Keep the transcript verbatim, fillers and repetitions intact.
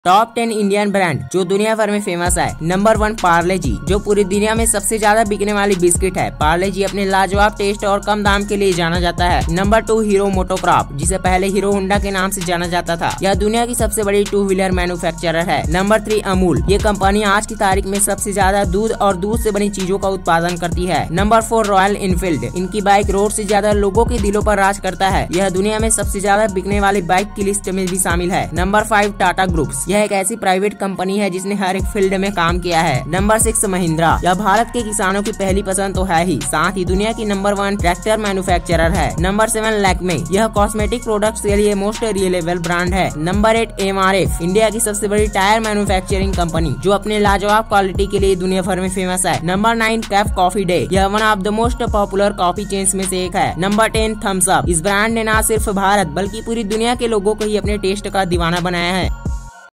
Top ten Indian brand जो दुनिया भर में फेमस है। नंबर वन पार्ले जी, जो पूरी दुनिया में सबसे ज्यादा बिकने वाली बिस्किट है। पार्ले जी अपने लाजवाब टेस्ट और कम दाम के लिए जाना जाता है। नंबर टू हीरो मोटोक्रॉप, जिसे पहले हीरो होंडा के नाम से जाना जाता था। यह दुनिया की सबसे बड़ी टू व्हीलर मैन्युफैक्चरर है। नंबर थ्री अमूल, ये कंपनी आज की तारीख में सबसे ज्यादा दूध और दूध से बनी चीजों का उत्पादन करती है। नंबर फोर रॉयल इनफील्ड, इनकी बाइक रोड से ज्यादा लोगों के दिलों पर राज करता है। यह दुनिया में सबसे ज्यादा बिकने वाली बाइक की लिस्ट में भी शामिल है। नंबर फाइव टाटा ग्रुप्स, यह एक ऐसी प्राइवेट कंपनी है जिसने हर एक फील्ड में काम किया है। नंबर सिक्स महिंद्रा, यह भारत के किसानों की पहली पसंद तो है ही, साथ ही दुनिया की नंबर वन ट्रैक्टर मैन्युफैक्चरर है। नंबर सेवन लैक्मे, यह कॉस्मेटिक प्रोडक्ट्स के लिए मोस्ट रिलायबल ब्रांड है। Number eight M R F, India की सबसे बड़ी टायर मैन्युफैक्चरिंग कंपनी जो अपने लाजवाब क्वालिटी के लिए दुनिया भर में फेमस है। Number nine Cafe Coffee Day, यह one of the most popular coffee chains में से एक है। नंबर टेन थम्स अप, इस ब्रांड ने न सिर्फ भारत बल्कि पूरी दुनिया के लोगों को ही अपने टेस्ट का दीवाना बनाया है।